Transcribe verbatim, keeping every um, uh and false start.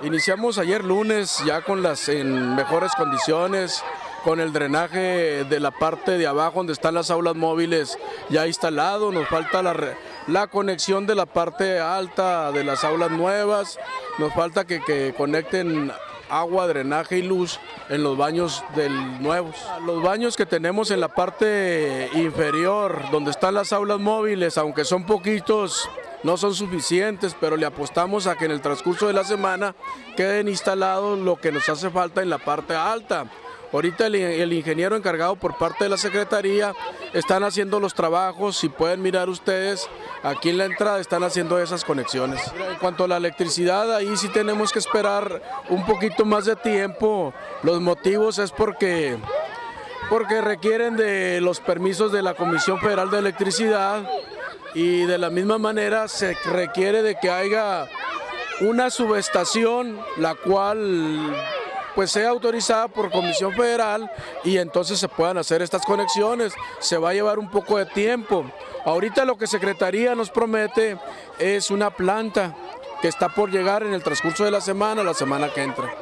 Iniciamos ayer lunes ya con las en mejores condiciones, con el drenaje de la parte de abajo donde están las aulas móviles ya instalado. Nos falta la, la conexión de la parte alta de las aulas nuevas, nos falta que, que conecten agua, drenaje y luz en los baños del nuevos. Los baños que tenemos en la parte inferior, donde están las aulas móviles, aunque son poquitos, no son suficientes, pero le apostamos a que en el transcurso de la semana queden instalados lo que nos hace falta en la parte alta. Ahorita el, el ingeniero encargado por parte de la Secretaría están haciendo los trabajos, si pueden mirar ustedes, aquí en la entrada están haciendo esas conexiones. En cuanto a la electricidad, ahí sí tenemos que esperar un poquito más de tiempo. Los motivos es porque, porque requieren de los permisos de la Comisión Federal de Electricidad y de la misma manera se requiere de que haya una subestación la cual pues sea autorizada por Comisión Federal y entonces se puedan hacer estas conexiones. Se va a llevar un poco de tiempo. Ahorita lo que Secretaría nos promete es una planta que está por llegar en el transcurso de la semana, la semana que entra.